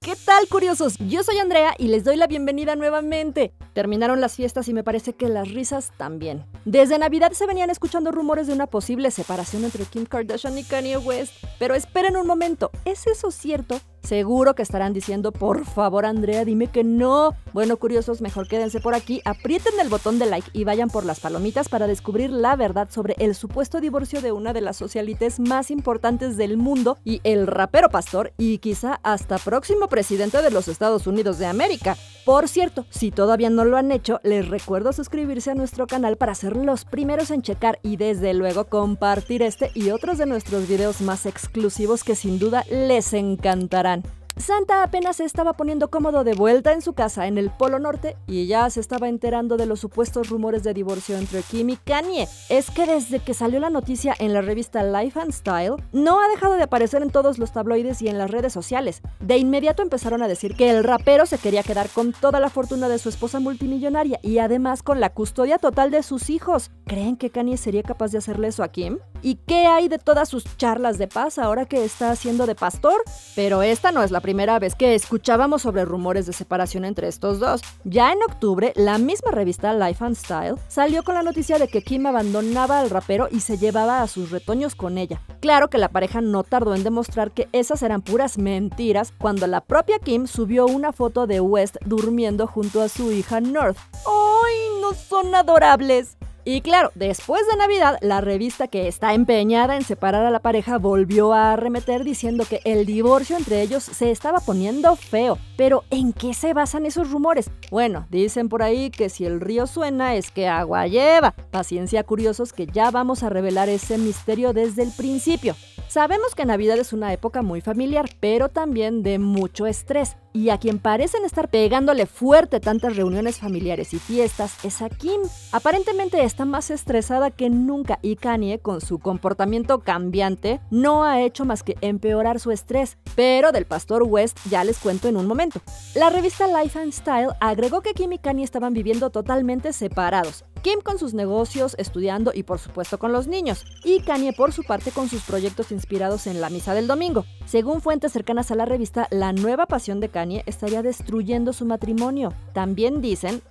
¿Qué tal, curiosos? Yo soy Andrea y les doy la bienvenida nuevamente. Terminaron las fiestas y me parece que las risas también. Desde Navidad se venían escuchando rumores de una posible separación entre Kim Kardashian y Kanye West. Pero esperen un momento, ¿es eso cierto? Seguro que estarán diciendo, por favor, Andrea, dime que no. Bueno, curiosos, mejor quédense por aquí, aprieten el botón de like y vayan por las palomitas para descubrir la verdad sobre el supuesto divorcio de una de las socialites más importantes del mundo y el rapero pastor y quizá hasta próximo presidente de los Estados Unidos de América. Por cierto, si todavía no lo han hecho, les recuerdo suscribirse a nuestro canal para ser los primeros en checar y desde luego compartir este y otros de nuestros videos más exclusivos que sin duda les encantarán. Santa apenas se estaba poniendo cómodo de vuelta en su casa en el Polo Norte y ya se estaba enterando de los supuestos rumores de divorcio entre Kim y Kanye. Es que desde que salió la noticia en la revista Life and Style, no ha dejado de aparecer en todos los tabloides y en las redes sociales. De inmediato empezaron a decir que el rapero se quería quedar con toda la fortuna de su esposa multimillonaria y además con la custodia total de sus hijos. ¿Creen que Kanye sería capaz de hacerle eso a Kim? ¿Y qué hay de todas sus charlas de paz ahora que está haciendo de pastor? Pero esta no es la primera vez que escuchábamos sobre rumores de separación entre estos dos. Ya en octubre, la misma revista Life and Style salió con la noticia de que Kim abandonaba al rapero y se llevaba a sus retoños con ella. Claro que la pareja no tardó en demostrar que esas eran puras mentiras cuando la propia Kim subió una foto de West durmiendo junto a su hija North. ¡Ay, no son adorables! Y claro, después de Navidad, la revista que está empeñada en separar a la pareja volvió a arremeter diciendo que el divorcio entre ellos se estaba poniendo feo. Pero, ¿en qué se basan esos rumores? Bueno, dicen por ahí que si el río suena es que agua lleva. Paciencia, curiosos, que ya vamos a revelar ese misterio desde el principio. Sabemos que Navidad es una época muy familiar, pero también de mucho estrés. Y a quien parecen estar pegándole fuerte tantas reuniones familiares y fiestas es a Kim. Aparentemente está más estresada que nunca y Kanye, con su comportamiento cambiante, no ha hecho más que empeorar su estrés. Pero del pastor West ya les cuento en un momento. La revista Life and Style agregó que Kim y Kanye estaban viviendo totalmente separados. Kim con sus negocios, estudiando y por supuesto con los niños, y Kanye por su parte con sus proyectos inspirados en la misa del domingo. Según fuentes cercanas a la revista, la nueva pasión de Kanye estaría destruyendo su matrimonio. También dicen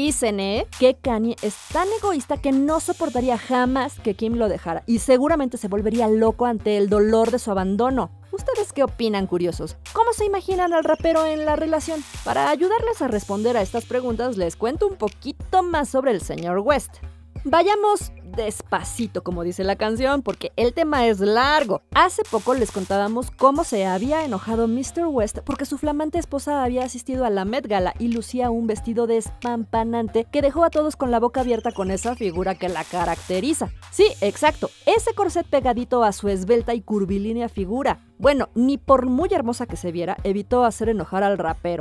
que Kanye es tan egoísta que no soportaría jamás que Kim lo dejara y seguramente se volvería loco ante el dolor de su abandono. ¿Ustedes qué opinan, curiosos? ¿Cómo se imaginan al rapero en la relación? Para ayudarles a responder a estas preguntas, les cuento un poquito más sobre el señor West. Vayamos despacito, como dice la canción, porque el tema es largo. Hace poco les contábamos cómo se había enojado Mr. West porque su flamante esposa había asistido a la Met Gala y lucía un vestido despampanante que dejó a todos con la boca abierta con esa figura que la caracteriza. Sí, exacto, ese corset pegadito a su esbelta y curvilínea figura. Bueno, ni por muy hermosa que se viera, evitó hacer enojar al rapero.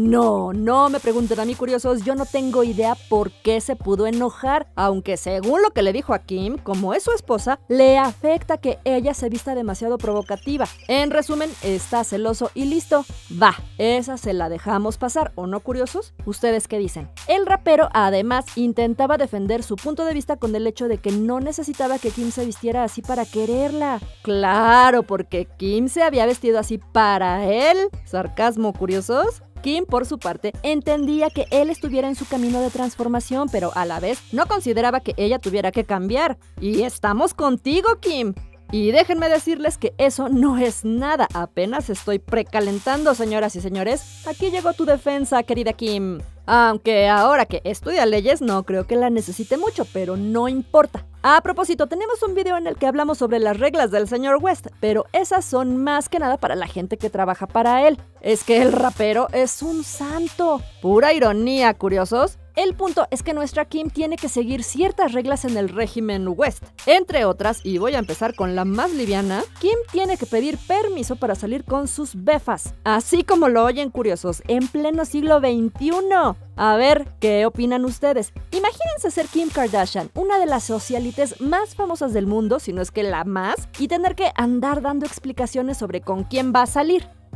No me pregunten a mí, curiosos, yo no tengo idea por qué se pudo enojar, aunque según lo que le dijo a Kim, como es su esposa, le afecta que ella se vista demasiado provocativa. En resumen, está celoso y listo. Va, esa se la dejamos pasar, ¿o no, curiosos? ¿Ustedes qué dicen? El rapero además intentaba defender su punto de vista con el hecho de que no necesitaba que Kim se vistiera así para quererla. Claro, porque Kim se había vestido así para él. ¿Sarcasmo, curiosos? Kim, por su parte, entendía que él estuviera en su camino de transformación, pero a la vez no consideraba que ella tuviera que cambiar. Y estamos contigo, Kim. Y déjenme decirles que eso no es nada, apenas estoy precalentando, señoras y señores. Aquí llegó tu defensa, querida Kim. Aunque ahora que estudia leyes no creo que la necesite mucho, pero no importa. A propósito, tenemos un video en el que hablamos sobre las reglas del señor West, pero esas son más que nada para la gente que trabaja para él. Es que el rapero es un santo. Pura ironía, curiosos. El punto es que nuestra Kim tiene que seguir ciertas reglas en el régimen West. Entre otras, y voy a empezar con la más liviana, Kim tiene que pedir permiso para salir con sus befas. Así como lo oyen, curiosos, en pleno siglo XXI. A ver, ¿qué opinan ustedes? Imagínense ser Kim Kardashian, una de las socialites más famosas del mundo, si no es que la más, y tener que andar dando explicaciones sobre con quién va a salir.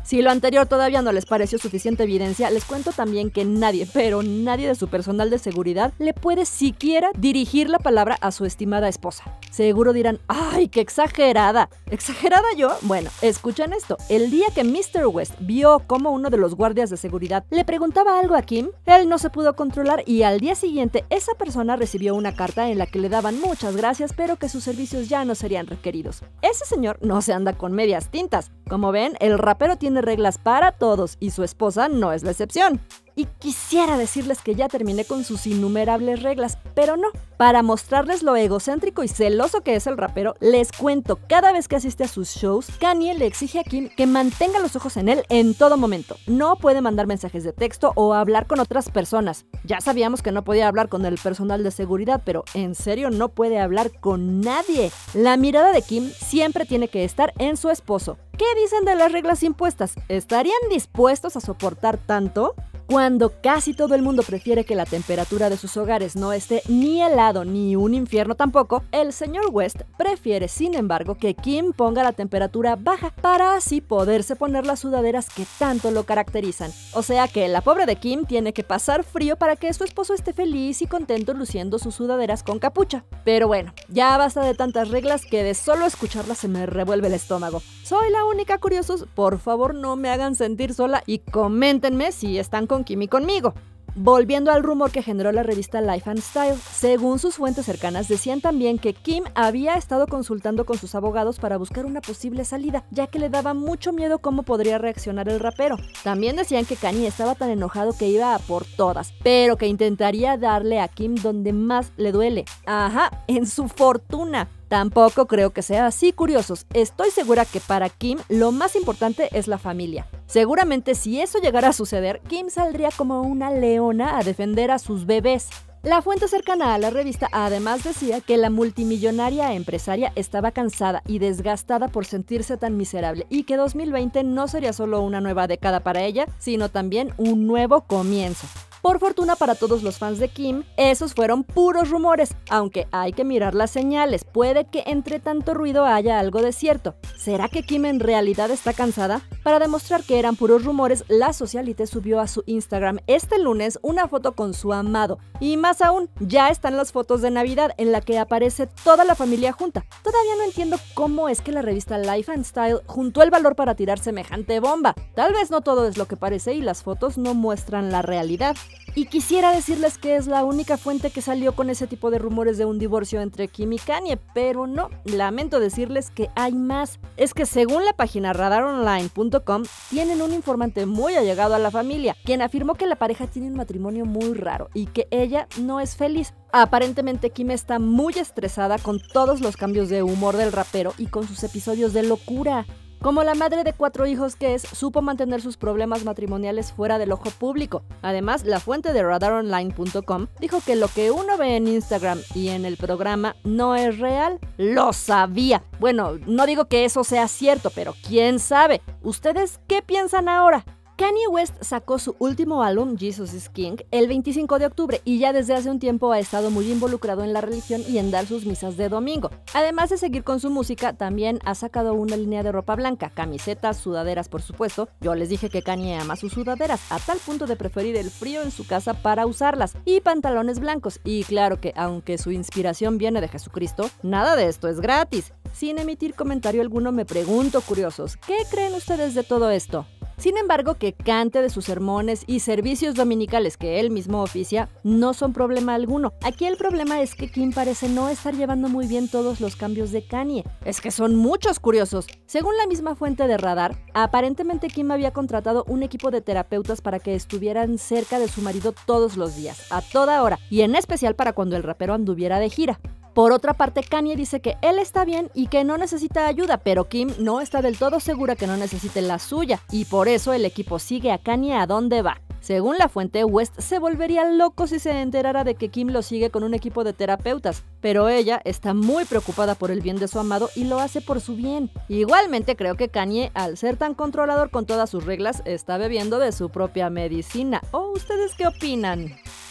Si lo anterior todavía no les pareció suficiente evidencia, les cuento también que nadie, pero nadie de su personal de seguridad le puede siquiera dirigir la palabra a su estimada esposa. Seguro dirán, ¡ay, qué exagerada! ¿Exagerada yo? Bueno, escuchen esto. El día que Mr. West vio cómo uno de los guardias de seguridad le preguntaba algo a Kim, él no se pudo controlar y al día siguiente esa persona recibió una carta en la que le daban muchas gracias, pero que sus servicios ya no serían requeridos. Ese señor no se anda con medias tintas. Como ven, el rapero tiene reglas para todos y su esposa no es la excepción. Y quisiera decirles que ya terminé con sus innumerables reglas, pero no. Para mostrarles lo egocéntrico y celoso que es el rapero, les cuento, cada vez que asiste a sus shows, Kanye le exige a Kim que mantenga los ojos en él en todo momento. No puede mandar mensajes de texto o hablar con otras personas. Ya sabíamos que no podía hablar con el personal de seguridad, pero en serio no puede hablar con nadie. La mirada de Kim siempre tiene que estar en su esposo. ¿Qué dicen de las reglas impuestas? ¿Estarían dispuestos a soportar tanto? Cuando casi todo el mundo prefiere que la temperatura de sus hogares no esté ni helado ni un infierno tampoco, el señor West prefiere, sin embargo, que Kim ponga la temperatura baja para así poderse poner las sudaderas que tanto lo caracterizan. O sea que la pobre de Kim tiene que pasar frío para que su esposo esté feliz y contento luciendo sus sudaderas con capucha. Pero bueno, ya basta de tantas reglas que de solo escucharlas se me revuelve el estómago. ¿Soy la única, curiosos? Por favor, no me hagan sentir sola y coméntenme si están con Kim y conmigo. Volviendo al rumor que generó la revista Life and Style, según sus fuentes cercanas decían también que Kim había estado consultando con sus abogados para buscar una posible salida, ya que le daba mucho miedo cómo podría reaccionar el rapero. También decían que Kanye estaba tan enojado que iba a por todas, pero que intentaría darle a Kim donde más le duele. Ajá, en su fortuna. Tampoco creo que sea así, curiosos. Estoy segura que para Kim lo más importante es la familia. Seguramente si eso llegara a suceder, Kim saldría como una leona a defender a sus bebés. La fuente cercana a la revista además decía que la multimillonaria empresaria estaba cansada y desgastada por sentirse tan miserable y que 2020 no sería solo una nueva década para ella, sino también un nuevo comienzo. Por fortuna para todos los fans de Kim, esos fueron puros rumores, aunque hay que mirar las señales, puede que entre tanto ruido haya algo de cierto. ¿Será que Kim en realidad está cansada? Para demostrar que eran puros rumores, la socialité subió a su Instagram este lunes una foto con su amado. Y más aún, ya están las fotos de Navidad en la que aparece toda la familia junta. Todavía no entiendo cómo es que la revista Life and Style juntó el valor para tirar semejante bomba. Tal vez no todo es lo que parece y las fotos no muestran la realidad. Y quisiera decirles que es la única fuente que salió con ese tipo de rumores de un divorcio entre Kim y Kanye, pero no, lamento decirles que hay más. Es que según la página radaronline.com, tienen un informante muy allegado a la familia, quien afirmó que la pareja tiene un matrimonio muy raro y que ella no es feliz. Aparentemente Kim está muy estresada con todos los cambios de humor del rapero y con sus episodios de locura. Como la madre de 4 hijos que es, supo mantener sus problemas matrimoniales fuera del ojo público. Además, la fuente de radaronline.com dijo que lo que uno ve en Instagram y en el programa no es real. ¡Lo sabía! Bueno, no digo que eso sea cierto, pero quién sabe. ¿Ustedes qué piensan ahora? Kanye West sacó su último álbum, Jesus is King, el 25 de octubre y ya desde hace un tiempo ha estado muy involucrado en la religión y en dar sus misas de domingo. Además de seguir con su música, también ha sacado una línea de ropa blanca, camisetas, sudaderas por supuesto. Yo les dije que Kanye ama sus sudaderas, a tal punto de preferir el frío en su casa para usarlas, y pantalones blancos. Y claro que, aunque su inspiración viene de Jesucristo, nada de esto es gratis. Sin emitir comentario alguno me pregunto, curiosos, ¿qué creen ustedes de todo esto? Sin embargo, que cante de sus sermones y servicios dominicales que él mismo oficia no son problema alguno. Aquí el problema es que Kim parece no estar llevando muy bien todos los cambios de Kanye. Es que son muchos, curiosos. Según la misma fuente de Radar, aparentemente Kim había contratado un equipo de terapeutas para que estuvieran cerca de su marido todos los días, a toda hora, y en especial para cuando el rapero anduviera de gira. Por otra parte, Kanye dice que él está bien y que no necesita ayuda, pero Kim no está del todo segura que no necesite la suya, y por eso el equipo sigue a Kanye a donde va. Según la fuente, West se volvería loco si se enterara de que Kim lo sigue con un equipo de terapeutas, pero ella está muy preocupada por el bien de su amado y lo hace por su bien. Igualmente creo que Kanye, al ser tan controlador con todas sus reglas, está bebiendo de su propia medicina. ¿O ustedes qué opinan?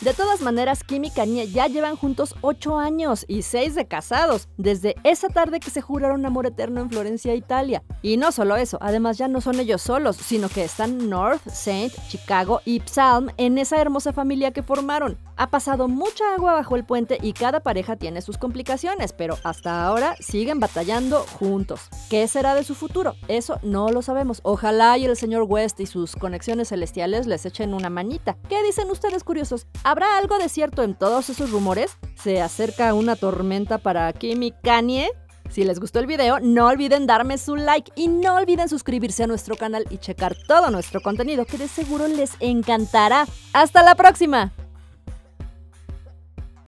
De todas maneras, Kim y Kanye ya llevan juntos 8 años y 6 de casados, desde esa tarde que se juraron amor eterno en Florencia, Italia. Y no solo eso, además ya no son ellos solos, sino que están North, Saint, Chicago y Psalm en esa hermosa familia que formaron. Ha pasado mucha agua bajo el puente y cada pareja tiene sus complicaciones, pero hasta ahora siguen batallando juntos. ¿Qué será de su futuro? Eso no lo sabemos. Ojalá y el señor West y sus conexiones celestiales les echen una manita. ¿Qué dicen ustedes, curiosos? ¿Habrá algo de cierto en todos esos rumores? ¿Se acerca una tormenta para Kim y Kanye? Si les gustó el video, no olviden darme su like y no olviden suscribirse a nuestro canal y checar todo nuestro contenido que de seguro les encantará. ¡Hasta la próxima!